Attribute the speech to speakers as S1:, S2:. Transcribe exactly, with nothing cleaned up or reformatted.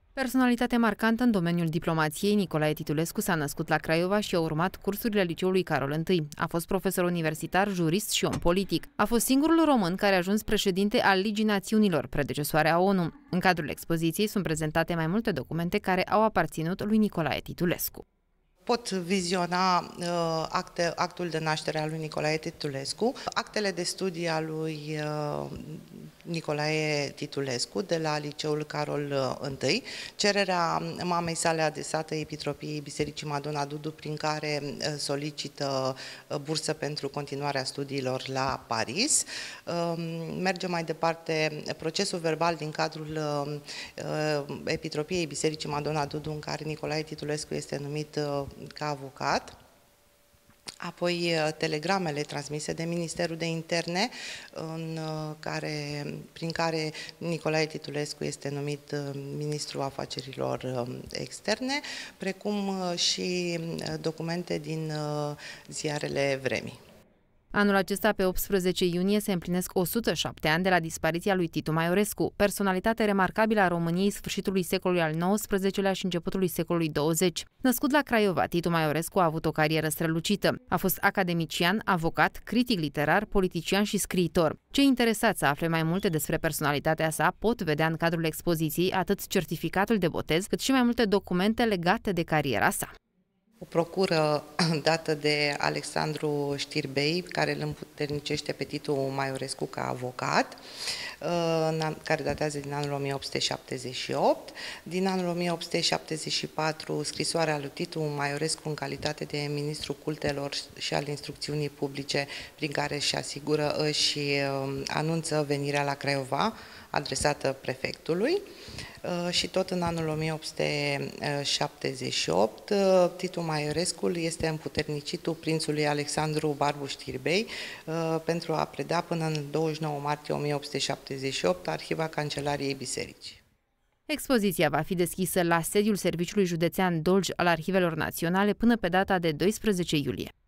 S1: Personalitate marcantă în domeniul diplomației, Nicolae Titulescu s-a născut la Craiova și a urmat cursurile liceului Carol I. A fost profesor universitar, jurist și om politic. A fost singurul român care a ajuns președinte al Ligii Națiunilor, predecesoarea O N U. În cadrul expoziției sunt prezentate mai multe documente care au aparținut lui Nicolae Titulescu.
S2: Pot viziona uh, acte, actul de naștere al lui Nicolae Titulescu, actele de studii al lui uh, Nicolae Titulescu de la liceul Carol I, cererea mamei sale adresată Epitropiei Bisericii Madonna Dudu, prin care uh, solicită uh, bursă pentru continuarea studiilor la Paris. Uh, merge mai departe procesul verbal din cadrul uh, Epitropiei Bisericii Madonna Dudu, în care Nicolae Titulescu este numit uh, ca avocat, apoi telegramele transmise de Ministerul de Interne, în care, prin care Nicolae Titulescu este numit ministrul afacerilor externe, precum și documente din ziarele vremii.
S1: Anul acesta, pe optsprezece iunie, se împlinesc o sută șapte ani de la dispariția lui Titu Maiorescu, personalitate remarcabilă a României sfârșitului secolului al nouăsprezecelea și începutului secolului douăzeci. Născut la Craiova, Titu Maiorescu a avut o carieră strălucită. A fost academician, avocat, critic literar, politician și scriitor. Cei interesați să afle mai multe despre personalitatea sa pot vedea în cadrul expoziției atât certificatul de botez, cât și mai multe documente legate de cariera sa.
S2: O procură dată de Alexandru Știrbei, care îl împuternicește pe Titu Maiorescu ca avocat, care datează din anul o mie opt sute șaptezeci și opt. Din anul o mie opt sute șaptezeci și patru, scrisoarea lui Titu Maiorescu în calitate de ministru cultelor și al instrucțiunii publice, prin care își asigură, își anunță venirea la Craiova, adresată prefectului. Și tot în anul o mie opt sute șaptezeci și opt, Titu Maiorescu este împuternicitul prințului Alexandru Barbu Știrbei pentru a preda până în douăzeci și nouă martie o mie opt sute șaptezeci și opt arhiva Cancelariei Bisericii.
S1: Expoziția va fi deschisă la sediul Serviciului Județean Dolj al Arhivelor Naționale până pe data de doisprezece iulie.